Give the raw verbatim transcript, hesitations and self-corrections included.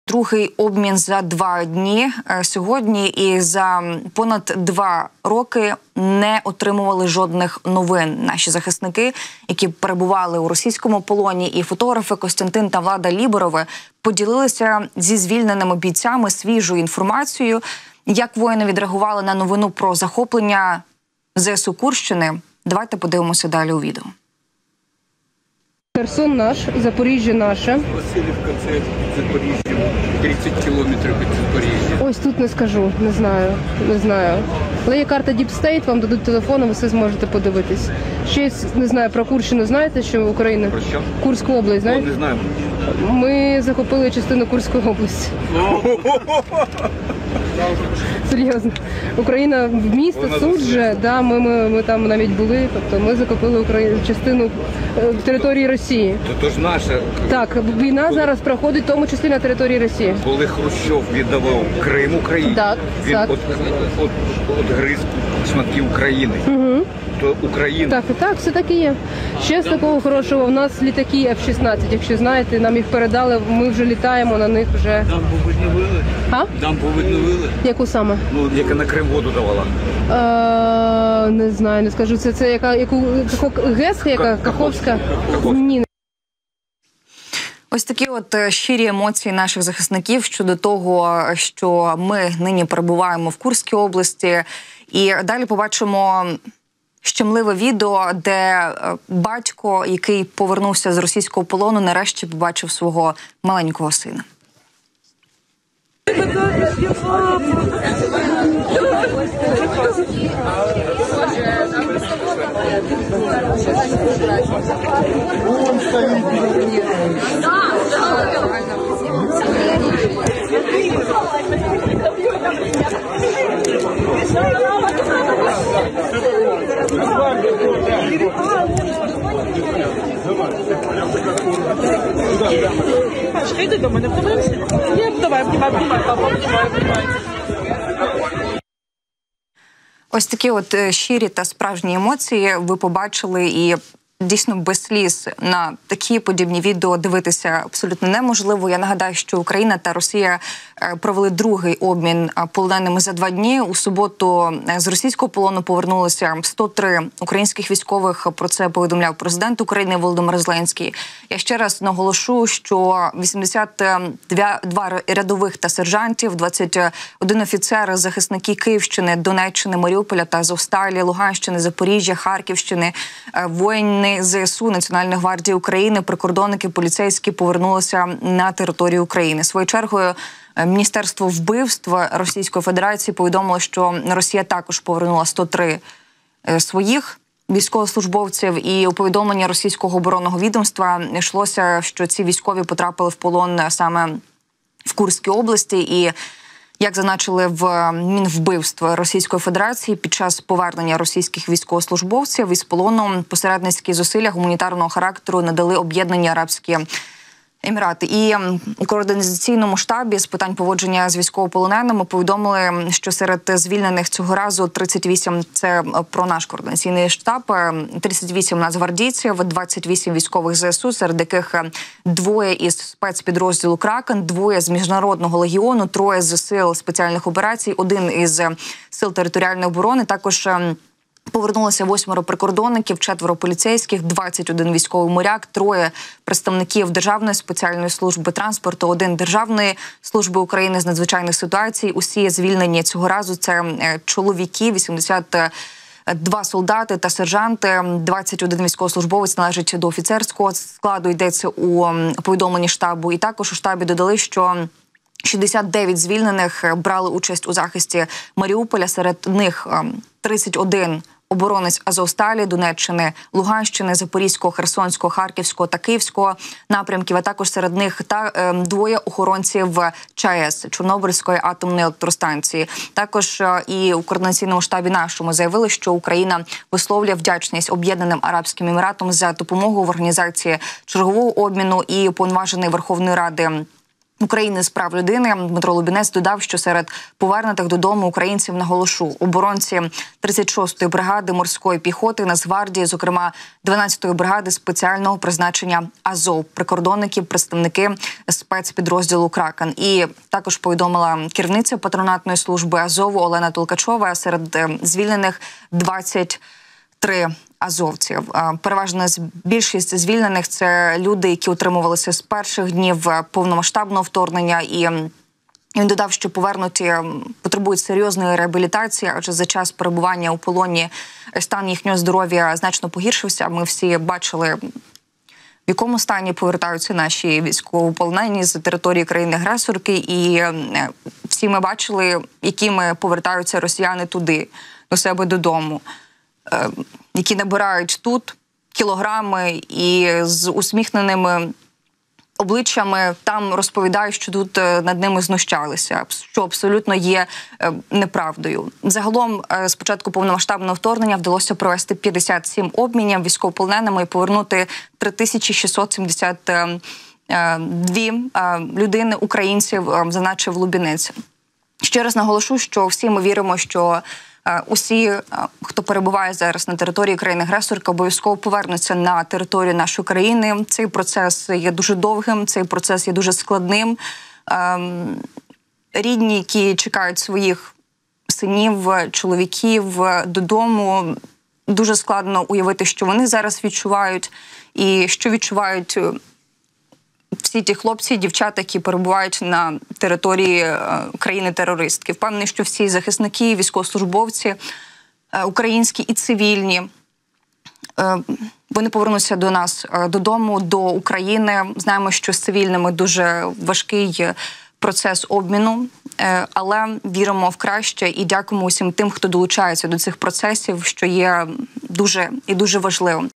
другий обмін за два дні сьогодні, і за понад два роки не отримували жодних новин. Наші захисники, які перебували у російському полоні, і фотографи Костянтин та Влада Ліберови поділилися зі звільненими бійцями свіжою інформацією. Як воїни відреагували на новину про захоплення ЗСУ Курщини? Давайте подивимося далі у відео. Херсон наш, Запоріжжя наше. Васильівка – це Запоріжжя, тридцять кілометрів від Запоріжжя. Ось тут не скажу, не знаю, не знаю. Але є карта Deep State, вам дадуть телефон, ви все зможете подивитись. Ще, не знаю, про Курщину знаєте, що Україна? Про що? Курську область, знаєте? Не знаємо. Ми захопили частину Курської області. Серйозно. Україна в місто, Суджа, да, ми, ми, ми там навіть були, тобто ми захопили Україну, частину е, території Росії. То ж наша. Так, війна зараз проходить в тому числі на території Росії. Коли Хрущов віддавав Крим Україні, Так, він так. от, от, от гриз шматки України. Угу. То Україна. Так, так, все так і є. Ще з такого хорошого, в нас літаки еф шістнадцять, якщо знаєте, нам їх передали, ми вже літаємо на них вже. Дамбу відновили? А? Дамбу відновили? Яку саме? Ну, яка на Крим воду давала. Е, не знаю, не скажу. Це, це яка, яку, ГЕС, яка? Каховська? Ні. Ось такі от щирі емоції наших захисників щодо того, що ми нині перебуваємо в Курській області. І далі побачимо щемливе відео, де батько, який повернувся з російського полону, нарешті побачив свого маленького сина. Йди до мене, подивимося. Я давай, обнімай, обнімай, папа, обнімай, обнімай. Ось такі от щирі та справжні емоції ви побачили, і дійсно без сліз на такі подібні відео дивитися абсолютно неможливо. Я нагадаю, що Україна та Росія провели другий обмін полоненими за два дні. У суботу з російського полону повернулося сто три українських військових. Про це повідомляв президент України Володимир Зеленський. Я ще раз наголошу, що вісімдесят два рядових та сержантів, двадцять один офіцер, захисники Київщини, Донеччини, Маріуполя та Азовсталі, Луганщини, Запоріжжя, Харківщини, воїни ЗСУ, Національної гвардії України, прикордонники, поліцейські повернулися на територію України. Своєю чергою Міністерство вбивств Російської Федерації повідомило, що Росія також повернула сто три своїх військовослужбовців, і у повідомленні російського оборонного відомства йшлося, що ці військові потрапили в полон саме в Курській області. І як зазначили в Мінвбивств Російської Федерації, під час повернення російських військовослужбовців із полону посередницькі зусилля гуманітарного характеру надали Об'єднані Арабські Емірати. І у координаційному штабі з питань поводження з військовополоненими повідомили, що серед звільнених цього разу тридцять вісім, це про наш координаційний штаб, тридцять вісім нацгвардійців, двадцять вісім військових ЗСУ, серед яких двоє із спецпідрозділу «Кракен», двоє з Міжнародного легіону, троє з сил спеціальних операцій, один із сил територіальної оборони, також повернулося восьмеро прикордонників, четверо поліцейських, двадцять один військовий моряк, троє представників Державної спеціальної служби транспорту, один Державної служби України з надзвичайних ситуацій. Усі звільнені цього разу – це чоловіки, вісімдесят два солдати та сержанти, двадцять один військовослужбовець належить до офіцерського складу, йдеться у повідомленні штабу. І також у штабі додали, що шістдесят дев'ять звільнених брали участь у захисті Маріуполя, серед них тридцять один оборонець Азовсталі, Донеччини, Луганщини, Запорізького, Херсонського, Харківського та Київського напрямків, а також серед них та е, двоє охоронців ЧАЕС, Чорнобильської атомної електростанції. Також е, і у координаційному штабі нашому заявили, що Україна висловлює вдячність Об'єднаним Арабським Еміратам за допомогу в організації чергового обміну, і уповноважений Верховної Ради України з прав людини Дмитро Лубінець додав, що серед повернутих додому українців, наголошу, оборонці тридцять шостої бригади морської піхоти Нацгвардії, зокрема дванадцятої бригади спеціального призначення Азов, прикордонники, представники спецпідрозділу «Кракен». І також повідомила керівниця патронатної служби Азову Олена Толкачова, серед звільнених двадцять три азовців. Переважна більшість звільнених – це люди, які утримувалися з перших днів повномасштабного вторгнення. І він додав, що повернуті потребують серйозної реабілітації, адже за час перебування у полоні стан їхнього здоров'я значно погіршився. Ми всі бачили, в якому стані повертаються наші військовополонені з території країни-агресорки, і всі ми бачили, якими повертаються росіяни туди, до себе додому, які набирають тут кілограми і з усміхненими обличчями там розповідають, що тут над ними знущалися, що абсолютно є неправдою. Загалом, з початку повномасштабного вторгнення вдалося провести п'ятдесят сім обмінів військовополоненими і повернути три тисячі шістсот сімдесят дві людини, українців, зазначив Лубінець. Ще раз наголошу, що всі ми віримо, що усі, хто перебуває зараз на території країни-агресорки, обов'язково повернуться на територію нашої країни. Цей процес є дуже довгим, цей процес є дуже складним. Рідні, які чекають своїх синів, чоловіків додому, дуже складно уявити, що вони зараз відчувають і що відчувають всі ті хлопці, дівчата, які перебувають на території е, країни-терористки. Впевнений, що всі захисники, військовослужбовці, е, українські і цивільні, е, вони повернуться до нас е, додому, до України. Знаємо, що з цивільними дуже важкий процес обміну, е, але віримо в краще і дякуємо усім тим, хто долучається до цих процесів, що є дуже і дуже важливим.